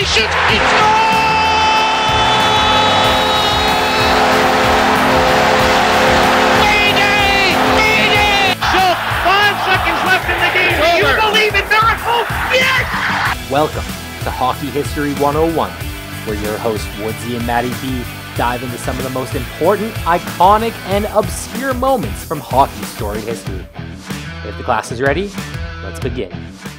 he shoots, he scores! Mayday! Schultz, 5 seconds left in the game. Do you believe in miracles? Yes! Welcome to Hockey History 101, where your hosts Woodsy and Maty B dive into some of the most important, iconic, and obscure moments from hockey's storied history. If the class is ready, let's begin.